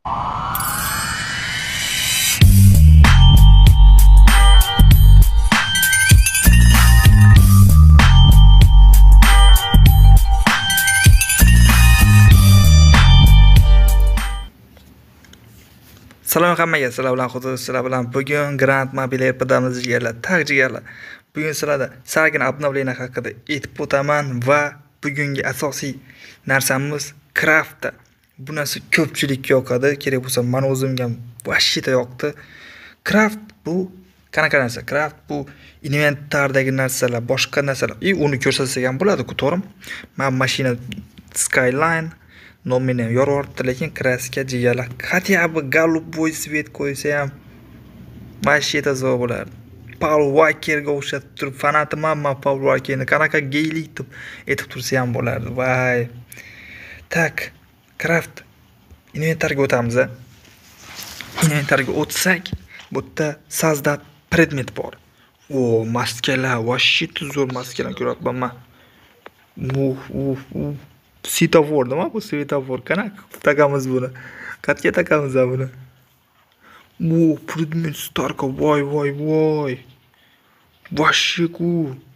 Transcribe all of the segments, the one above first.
Salom hammaga, sizlar bilan Xudo, sizlar bilan bugun Grand Mobile app'damiz jigarlar, jigarlar. Bugun sizlarda salgina обновление haqida aytib o'taman va bugungi asosiy narsamiz Craftda. Bu narsa ko'pchilikka yoqadi, kerak bo'lsa men o'zimga vashita yoqdi. Craft bu qanaqa narsa? Craft bu inventardagi narsalar, boshqa narsalar. Uni ko'rsatsak ham bo'ladi-ku, to'g'rimi? Men mashina Skyline nomini yoryapti, lekin kraska jigarlar. Хотя бы голубой свет qo'ysa ham mashita zo'r bo'lardi. Paul Walkerga o'xshatib turib, fanatiman men Paul Walkerni, qanaqa geylik deb aytib tursa ham bo'lardi. Vay. Tak, Craft inventarga o'tamiz. Inventarga o'tsak, bu yerda sazda predmet bor. O, maskalar, vashita zo'r maskalar ko'ryapman men. Svetofor nima bu svetofor? Qanaqa taqamiz buni? Qatga taqamiz buni? O, predmet starka, voy. Vashiku.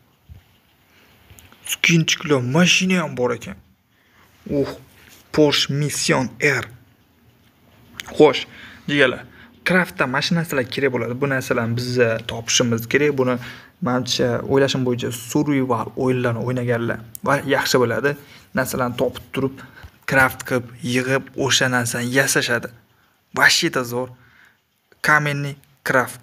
Skinchiklar, mashina ham bor ekan. Porsche Mission R. Xo'sh, jigarlar, Craftda mashina narsalar kerak bo'ladi. Bu narsalarni biz topishimiz kerak. Buni menimcha o'ylashim bo'yicha survival o'yinlarni o'ynaganlar va yaxshi bo'ladi. Narsalarni topib turib, craft qilib, yig'ib, o'sha narsani yasashadi. Vashita zo'r. Kamenniy craft.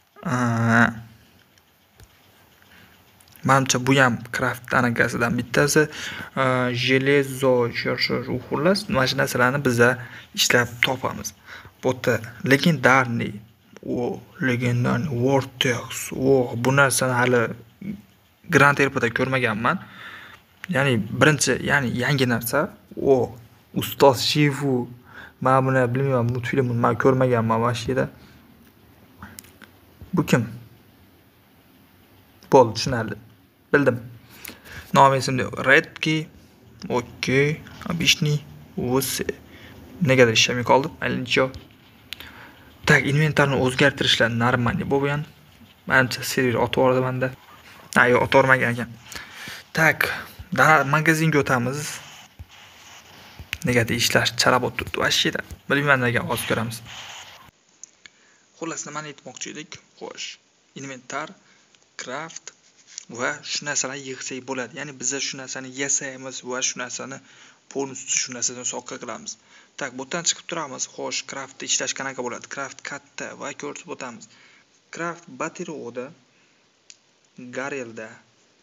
Menimcha bu ham craft anaqasidan bittasi. Jelezo, xullas, mashina narsalarni biz ishlab topamiz. Bu yerda legendarniy, legendarniy Vortex. Bu narsani hali Grand App'da ko'rmaganman. Ya'ni birinchi, ya'ni yangi narsa. Ustoz Shifu. Men buni bilmayman, multfilmni men ko'rmaganman vashida. Bu kim? Bo'ldi, tushunarli. Bildim. Nomi esimda yo'q. Redki. Okey. Обычный. Negadir ishlamay qoldi. Aylancho. Tak, inventarni o'zgartirishlar normalniy bo'lgan. Menimcha server otib yubordi menda. Yo'q, otib yubormagan ekan. Tak, magazinga o'tamiz. Negadir ishlash charabot turibdi. Vashida. Bilmayman nega hozir ko'ramiz. Xullas, nimani aytmoqchi edik? Xo'sh, inventar, craft va shu narsalarni yig'sak bo'ladi. Ya'ni biz shu narsani yasaymiz va shu narsani polностью shu narsani soqqa qilamiz. Tak, bu yerdan chiqib turamiz. Xo'sh, craftda ishlash qanaqa bo'ladi? Craft katta va ko'rsatib o'tamiz. Craft bateroda, garelda.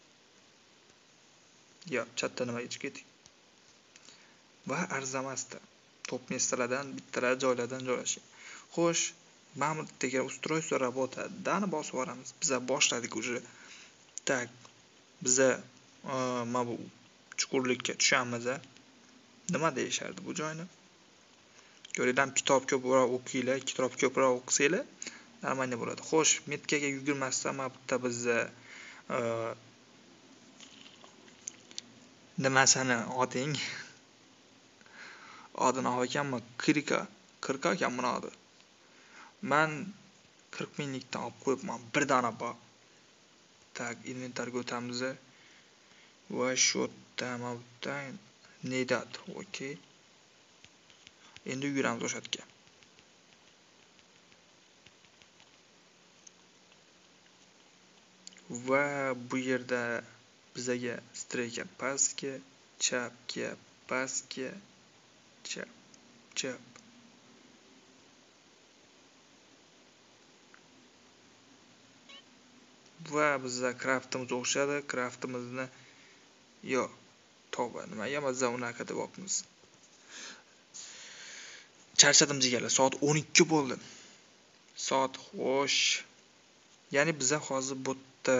Chatda nima yechib ketdik? Va arzamasda. Top mestalardan, bittalar joylardan joylashgan. Xo'sh, mana bu yerga устройство работает. Dani bosib yuboramiz. Biz boshladik уже. Tak, biz mana bu chuqurlikka tushamiz. Nima deyishardi bu joyni? Ko'ringlar, kitob ko'proq o'qinglar, kitob ko'proq o'qisanglar, normalniy bo'ladi. Xo'sh, metkaga yugurmasdan mana bu yerda biz nimasini oting? Odini olganman, 40 ekan buni odi. Men 40 minglikdan olib qo'yibman, bir dona bor. Tak, inventarga o'tamiz. Va shu yerda mana bu yerda nedat, okey. Endi yuramiz o'sha yerga. Va bu yerda bizga streka pastga, chapga, pastga, chap. Va bizda craftimiz o'xshadi. Craftimizni tavba, nimaga mazza unaqa deb olibmiz. Charchadim jigarlar, soat 12 bo'ldi. Soat xo'sh. Ya'ni biz hozir bu yerda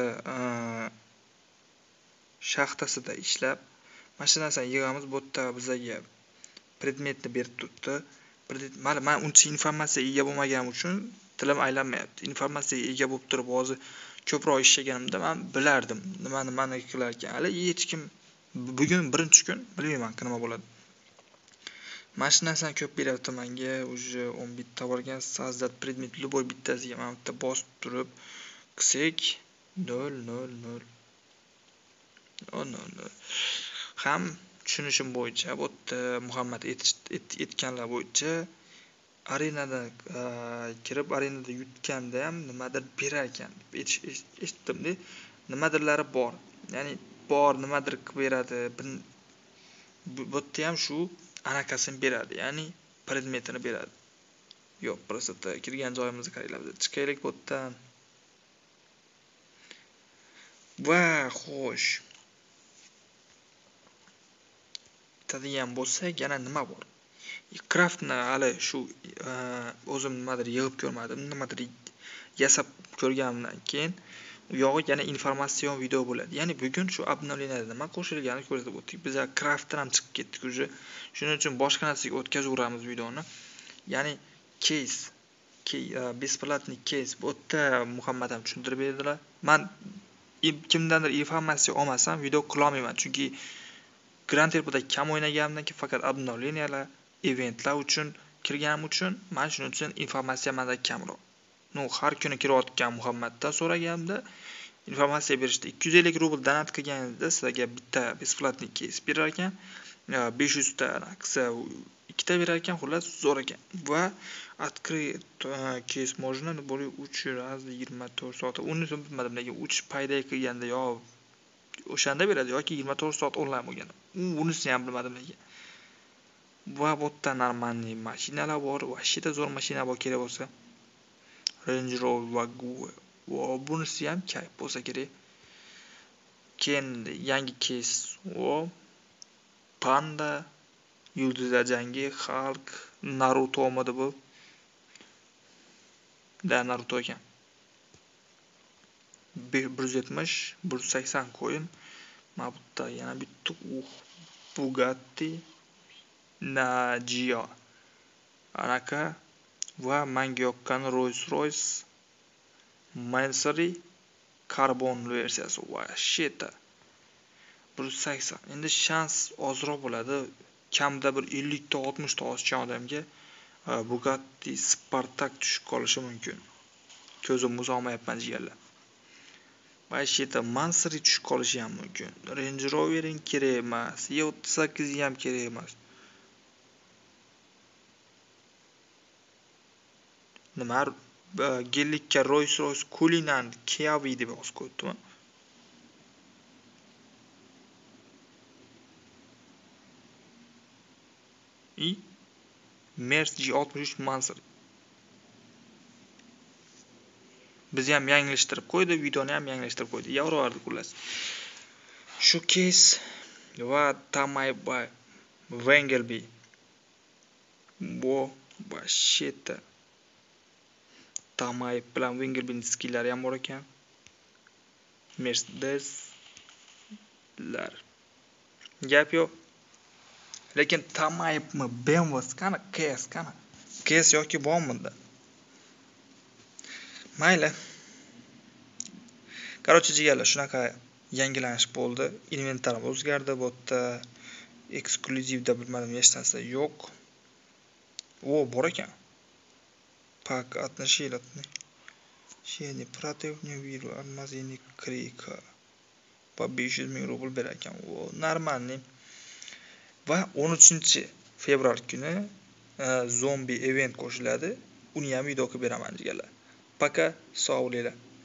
shaxtasida ishlab, mashinasini yig'amiz. Bu yerda bizga predmetni berib turibdi. Men uncha informatsiyaga ega bo'lmaganim uchun tilim aylanmayapti. Informatsiyaga ega bo'lib turib, hozir ko'proq ishlaganimda men bilardim nimani qilar ekan. Hali hech kim bugun birinchi kun, bilmayman nima bo'ladi. Mana shu narsani ko'p beryapti menga. Уже 10 bitta borgan. Soздать предмет любой bittasiga mana bitta bosib turib qilsak 0 0 0 0 ham tushunishim bo'yicha bu yerda Muhammad aytganlar bo'yicha arenada kirib arenada yutganda ham nimadir berar ekan deb eshitdim-da. Nimadirlari bor. Ya'ni bor nimadir qilib beradi. Bu yerda ham shu anaqasini beradi. Ya'ni predmetini beradi. Yo'q, просто kirgan joyimizga qaraylik. Chiqaylik bu yerdan. Va xo'sh. Bitadigan bo'lsak, yana nima bor? Craftni hali shu o'zim nimadir yig'ib ko'rmadim, nimadir yasab ko'rganimdan keyin u yog'i yana informatsion video bo'ladi. Ya'ni bugun shu obnovleniyada nima qo'shilganini ko'rsatib o'tdik. Biz craftdan ham chiqib ketdik уже. Shuning uchun boshqa narsaga o'tkazaveramiz videoni. Ya'ni case besplatniy case bu yerda Muhammad ham tushuntirib berdilar. Men kimdandir informatsiya olmasam video qila olmayman, chunki Grand Theft kam o'ynaganimdan keyin faqat obnovleniyalar, eventlar uchun kirganim uchun men shuning uchun informatsiya menda kamroq. Har kuni kirayotgan Muhammaddan so'raganimda informatsiya berishdi. 250 rubl donat qilganingizda sizlarga bitta besplatniy case berar ekan. 500 ta qilsa ikkita berar ekan, xullas zo'r ekan. Va открыть case можно более 3 раз 24 soat. Uni bilmadim, lekin 3 payday qilganda yo o'shanda beradi yoki 24 soat onlayn bo'lganda. Unisini ham bilmadim lekin. Va bu yerda normalniy mashinalar bor, vashida zo'r mashina bor kerak bo'lsa. Range Rover va Gue. Va bunisi ham kayf bo'lsa kerak. Keyin yangi case o Panda, Yulduzlar jangi, Hulk, Naruto omadi bu. Da Naruto ekan. 170, 180 coin. Mana bu yerda yana bitta Bugatti Gio. Anaqa va menga yoqqan Rolls-Royce Mansory karbon versiyasi. Va shit. 180. Endi shans ozroq bo'ladi. Kamda bir 50 ta 60 ta osgan odamga Bugatti Spartak tushib qolishi mumkin. Ko'zimni uzolmayapman jigarlar. Va shit, Mansory tushib qolishi ham mumkin. Range Rover'ing kerak emas, E38 ham kerak emas. Nima gellikka Rolls-Royce Cullinan Kiavi deb yozib qo'yibdi-mi? Merc G63 Mansory. Bizni ham yanglishtirib qo'ydi, videoni ham yanglishtirib qo'ydi. Yavrovardi xullas. Shu case va Tamay by Wengelby. Bu shit. Tamay bilan Wengelby'ning skillari ham bor ekan. Mercedeslar. Gap yo'q. Lekin Tamaymi, BMW qani, KS qani? KS yoki bormi-da? Mayli. Короче, jigarlar, shunaqa yangilanish bo'ldi. Inventarim o'zgardi. Bu yerda ekskluzivda bilmadim hech narsa yo'q. Bor ekan. Pak отношения. Sheni противник virus armazinnik krika. Va 500 ming rubl berar ekan. Normalniy. Va 13 fevral kuni zombi event qo'shiladi. Uni ham video qilib beraman jigarlar. Пока, sog' bo'linglar.